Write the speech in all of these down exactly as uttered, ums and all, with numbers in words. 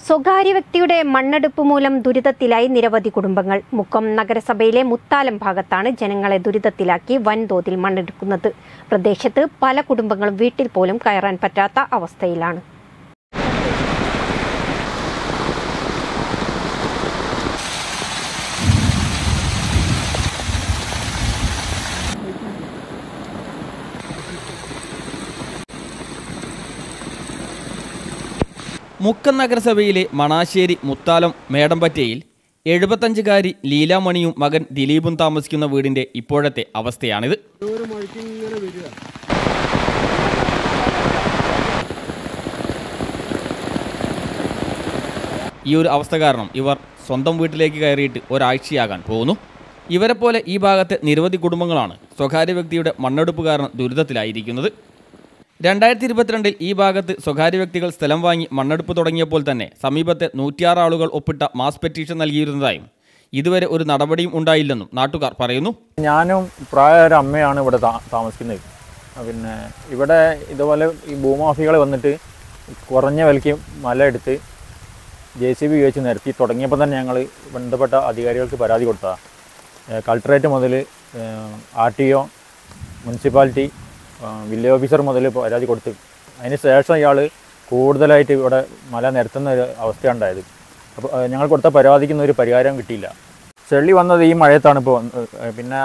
സ്വകാര്യ വ്യക്തിയുടെ മണ്ണെടുപ്പ് മൂലം ദുരിതത്തിലായി നിരവധി കുടുംബങ്ങൾ. മുക്കം നഗരസഭയിലെ മുത്താലം ഭാഗത്താണ് ജനങ്ങളെ ദുരിതത്തിലാക്കി വൻതോതിൽ മണ്ണെടുക്കുന്നത്. പ്രദേശത്ത് പല കുടുംബങ്ങളും വീട്ടിൽ പോലും കയറാൻ പറ്റാത്ത അവസ്ഥയിലാണ്. മുക്കം നഗരസഭയിലെ മണാശ്ശേരി മുത്താലം മേടമ്പറ്റയിൽ എഴുപത്തഞ്ചുകാരി ലീലാമണിയും മകൻ ദിലീപും താമസിക്കുന്ന വീടിന്റെ ഇപ്പോഴത്തെ അവസ്ഥയാണിത്. ഈ ഒരു അവസ്ഥ കാരണം ഇവർ സ്വന്തം വീട്ടിലേക്ക് കയറിയിട്ട് ഒരാഴ്ചയാകാൻ പോകുന്നു. ഇവരെ പോലെ ഈ ഭാഗത്തെ നിരവധി കുടുംബങ്ങളാണ് സ്വകാര്യ വ്യക്തിയുടെ മണ്ണെടുപ്പ് കാരണം ദുരിതത്തിലായിരിക്കുന്നത്. രണ്ടായിരത്തി ഇരുപത്തിരണ്ടിൽ ഈ ഭാഗത്ത് സ്വകാര്യ വ്യക്തികൾ സ്ഥലം വാങ്ങി മണ്ണെടുപ്പ് തുടങ്ങിയപ്പോൾ തന്നെ സമീപത്തെ നൂറ്റിയാറ് ആളുകൾ ഒപ്പിട്ട മാസ് പെറ്റീഷൻ നൽകിയിരുന്നതായും ഇതുവരെ ഒരു നടപടിയും ഉണ്ടായില്ലെന്നും നാട്ടുകാർ പറയുന്നു. ഞാനും പ്രായ ഒരു അമ്മയാണ് ഇവിടെ താമസിക്കുന്നത്. പിന്നെ ഇവിടെ ഇതുപോലെ ഈ ഭൂമാഫികൾ വന്നിട്ട് കുറഞ്ഞ വിലയ്ക്ക് മല എടുത്ത് ജെ സി ബി ഉപയോഗിച്ച് നിരത്തി തുടങ്ങിയപ്പോൾ തന്നെ ഞങ്ങൾ ബന്ധപ്പെട്ട അധികാരികൾക്ക് പരാതി കൊടുത്തതാണ്. കളക്ടറേറ്റ് മുതൽ R T O, municipality, village officer മുതൽ പരാതി കൊടുത്ത് അതിന് ശേഷം ഇയാൾ കൂടുതലായിട്ട് ഇവിടെ മല നിരത്തുന്ന ഒരു അവസ്ഥയുണ്ടായത്. അപ്പോൾ ഞങ്ങൾ കൊടുത്ത പരാതിക്കുന്ന ഒരു പരിഹാരം കിട്ടിയില്ല. ചെളി വന്നത് ഈ മഴയത്താണ് ഇപ്പോൾ. പിന്നെ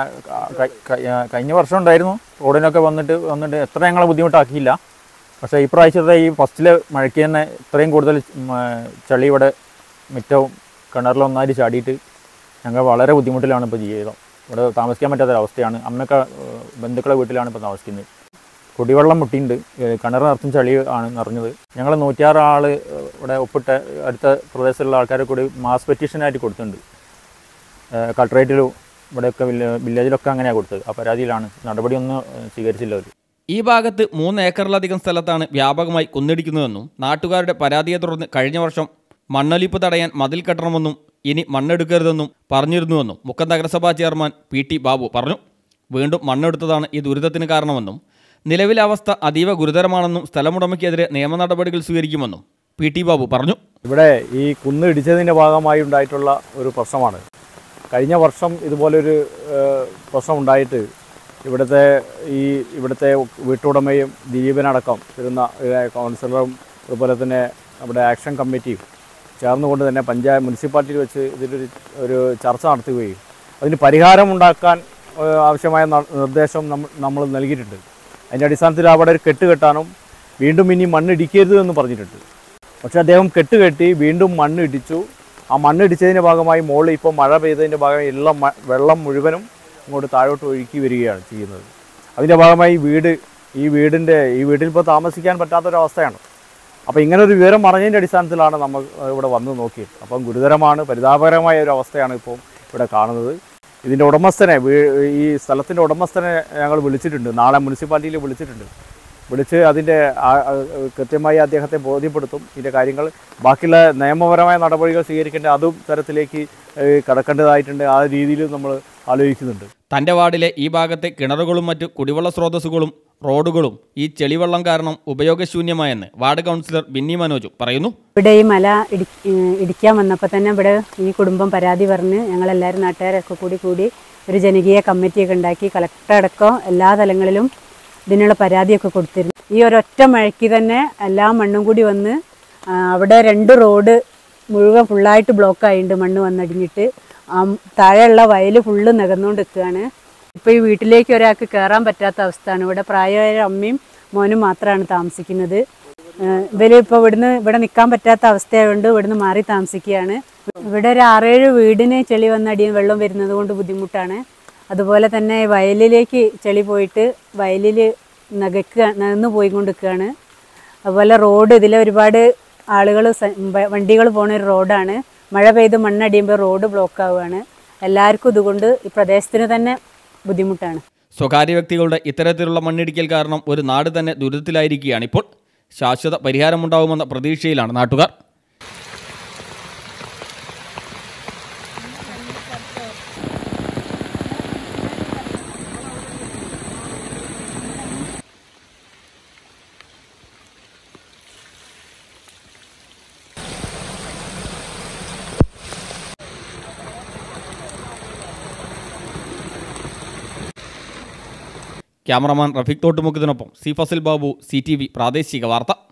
കഴിഞ്ഞ വർഷം ഉണ്ടായിരുന്നു, റോഡിനൊക്കെ വന്നിട്ട് വന്നിട്ട് എത്ര ഞങ്ങളെ ബുദ്ധിമുട്ടാക്കിയില്ല. പക്ഷേ ഈ പ്രാവശ്യത്തെ ഈ ഫസ്റ്റിലെ മഴയ്ക്ക് തന്നെ ഇത്രയും കൂടുതൽ ചെളി ഇവിടെ മിറ്റവും കിണറിലൊന്നായിട്ട് ചാടിയിട്ട് ഞങ്ങൾ വളരെ ബുദ്ധിമുട്ടിലാണ് ഇപ്പോൾ ജീവിതം. ഇവിടെ താമസിക്കാൻ പറ്റാത്തൊരവസ്ഥയാണ്. അമ്മയൊക്കെ ബന്ധുക്കളെ വീട്ടിലാണ് ഇപ്പോൾ താമസിക്കുന്നത്. കുടിവെള്ളം മുട്ടിയുണ്ട്, കിണർ നിറച്ചും ചളി ആണ് നിറഞ്ഞത്. ഞങ്ങൾ നൂറ്റിയാറ് ആൾ ഇവിടെ ഒപ്പിട്ട് അടുത്ത പ്രദേശത്തുള്ള ആൾക്കാരെ കൂടി മാസ് പെറ്റീഷനായിട്ട് കൊടുത്തിട്ടുണ്ട്. കളക്ടറേറ്റിലും ഇവിടെയൊക്കെ വില്ലേജിലൊക്കെ അങ്ങനെയാണ് കൊടുത്തത്. ആ പരാതിയിലാണ്, നടപടിയൊന്നും സ്വീകരിച്ചില്ല അവർ. ഈ ഭാഗത്ത് മൂന്ന് ഏക്കറിലധികം സ്ഥലത്താണ് വ്യാപകമായി കുന്നിടിക്കുന്നതെന്നും നാട്ടുകാരുടെ പരാതിയെ തുടർന്ന് കഴിഞ്ഞ വർഷം മണ്ണൊലിപ്പ് തടയാൻ മതിൽ കെട്ടണമെന്നും ഇനി മണ്ണെടുക്കരുതെന്നും പറഞ്ഞിരുന്നുവെന്നും മുക്കം നഗരസഭാ ചെയർമാൻ പി ടി ബാബു പറഞ്ഞു. വീണ്ടും മണ്ണെടുത്തതാണ് ഈ ദുരിതത്തിന് കാരണമെന്നും നിലവിലെ അവസ്ഥ അതീവ ഗുരുതരമാണെന്നും സ്ഥലമുടമയ്ക്കെതിരെ നിയമ നടപടികൾ സ്വീകരിക്കുമെന്നും പി ടി ബാബു പറഞ്ഞു. ഇവിടെ ഈ കുന്ന് ഇടിച്ചതിൻ്റെ ഭാഗമായി ഉണ്ടായിട്ടുള്ള ഒരു പ്രശ്നമാണ്. കഴിഞ്ഞ വർഷം ഇതുപോലൊരു പ്രശ്നം ഉണ്ടായിട്ട് ഇവിടുത്തെ ഈ ഇവിടുത്തെ വീട്ടുടമയും ദിലീപനടക്കം ഇരുന്ന കൗൺസിലറും അതുപോലെ തന്നെ നമ്മുടെ ആക്ഷൻ കമ്മിറ്റിയും ചേർന്നുകൊണ്ട് തന്നെ പഞ്ചായത്ത് മുനിസിപ്പാലിറ്റിയിൽ വെച്ച് ഇതിലൊരു ഒരു ചർച്ച നടത്തുകയും അതിന് പരിഹാരമുണ്ടാക്കാൻ ആവശ്യമായ നിർദ്ദേശം നമ്മൾ നൽകിയിട്ടുണ്ട്. അതിൻ്റെ അടിസ്ഥാനത്തിൽ അവിടെ ഒരു കെട്ട് കെട്ടാനും വീണ്ടും ഇനി മണ്ണിടിക്കരുത് എന്ന് പറഞ്ഞിട്ടുണ്ട്. പക്ഷേ അദ്ദേഹം കെട്ട് കെട്ടി വീണ്ടും മണ്ണ് ഇടിച്ചു. ആ മണ്ണിടിച്ചതിൻ്റെ ഭാഗമായി മുകളിൽ ഇപ്പോൾ മഴ പെയ്തതിൻ്റെ ഭാഗമായി എല്ലാം വെള്ളം മുഴുവനും ഇങ്ങോട്ട് താഴോട്ട് ഒഴുക്കി വരികയാണ് ചെയ്യുന്നത്. അതിൻ്റെ ഭാഗമായി വീട് ഈ വീടിൻ്റെ ഈ വീട്ടിൽ ഇപ്പോൾ താമസിക്കാൻ പറ്റാത്തൊരവസ്ഥയാണ്. അപ്പോൾ ഇങ്ങനൊരു വിവരം അറിഞ്ഞതിൻ്റെ അടിസ്ഥാനത്തിലാണ് നമ്മൾ ഇവിടെ വന്ന് നോക്കിയത്. അപ്പം ഗുരുതരമാണ്, പരിതാപകരമായ ഒരു അവസ്ഥയാണ് ഇപ്പോൾ ഇവിടെ കാണുന്നത്. ഇതിൻ്റെ ഉടമസ്ഥനെ, ഈ സ്ഥലത്തിൻ്റെ ഉടമസ്ഥനെ ഞങ്ങൾ വിളിച്ചിട്ടുണ്ട്. നാളെ മുനിസിപ്പാലിറ്റിയിൽ വിളിച്ചിട്ടുണ്ട്. വിളിച്ച് അതിൻ്റെ കൃത്യമായി അദ്ദേഹത്തെ ബോധ്യപ്പെടുത്തും. ഇതിൻ്റെ കാര്യങ്ങൾ ബാക്കിയുള്ള നിയമപരമായ നടപടികൾ സ്വീകരിക്കേണ്ട അതും തരത്തിലേക്ക് കടക്കേണ്ടതായിട്ടുണ്ട്. ആ രീതിയിൽ നമ്മൾ ആലോചിക്കുന്നുണ്ട്. തൻ്റെ വാർഡിലെ ഈ ഭാഗത്തെ കിണറുകളും മറ്റു കുടിവെള്ള സ്രോതസ്സുകളും റോഡുകളും ഈ ചെളിവെള്ളം കാരണം ഉപയോഗശൂന്യമായെന്ന് വാർഡ് കൗൺസിലർ ബിന്നി മനോജ് പറയുന്നു. ഇവിടെ ഈ മല ഇടി ഇടിക്കാൻ വന്നപ്പോൾ തന്നെ ഇവിടെ ഈ കുടുംബം പരാതി പറഞ്ഞ് ഞങ്ങളെല്ലാവരും നാട്ടുകാരൊക്കെ കൂടി കൂടി ഒരു ജനകീയ കമ്മിറ്റിയൊക്കെ ഉണ്ടാക്കി കളക്ടർ അടക്കം എല്ലാ തലങ്ങളിലും ഇതിനുള്ള പരാതിയൊക്കെ കൊടുത്തിരുന്നു. ഈ ഒരൊറ്റ മഴയ്ക്ക് തന്നെ എല്ലാ മണ്ണും കൂടി വന്ന് അവിടെ രണ്ട് റോഡ് മുഴുവൻ ഫുള്ളായിട്ട് ബ്ലോക്കായിട്ടുണ്ട്. മണ്ണ് വന്നടിഞ്ഞിട്ട് താഴെയുള്ള വയൽ ഫുള്ള് നികന്നുകൊണ്ട് നിൽക്കുകയാണ്. ഇപ്പോൾ ഈ വീട്ടിലേക്ക് ഒരാൾക്ക് കയറാൻ പറ്റാത്ത അവസ്ഥയാണ്. ഇവിടെ പ്രായമായ അമ്മയും മോനും മാത്രമാണ് താമസിക്കുന്നത്. ഇവർ ഇപ്പോൾ ഇവിടുന്ന് ഇവിടെ നിൽക്കാൻ പറ്റാത്ത അവസ്ഥയായതുകൊണ്ട് ഇവിടുന്ന് മാറി താമസിക്കുകയാണ്. ഇവിടെ ഒരു ആറേഴ് വീടിന് ചെളി വന്നടിയും വെള്ളം വരുന്നത് കൊണ്ട് ബുദ്ധിമുട്ടാണ്. അതുപോലെ തന്നെ വയലിലേക്ക് ചെളി പോയിട്ട് വയലിൽ നകക്കുക നകന്നു പോയിക്കൊണ്ടിരിക്കുകയാണ്. അതുപോലെ റോഡ് ഇതിൽ ഒരുപാട് ആളുകൾ വണ്ടികൾ പോകുന്ന ഒരു റോഡാണ്. മഴ പെയ്ത് മണ്ണടിയുമ്പോൾ റോഡ് ബ്ലോക്ക് ആവുകയാണ്. എല്ലാവർക്കും ഇതുകൊണ്ട് ഈ പ്രദേശത്തിന് തന്നെ ബുദ്ധിമുട്ടാണ്. സ്വകാര്യ വ്യക്തികളുടെ ഇത്തരത്തിലുള്ള മണ്ണിടിക്കൽ കാരണം ഒരു നാട് തന്നെ ദുരിതത്തിലായിരിക്കുകയാണ്. ഇപ്പോൾ ശാശ്വത പരിഹാരമുണ്ടാകുമെന്ന പ്രതീക്ഷയിലാണ് നാട്ടുകാർ. ക്യാമറമാൻ റഫീഖ് തോട്ടുമുഖത്തിനൊപ്പം C Fasil Babu, C T V പ്രാദേശിക വാർത്ത.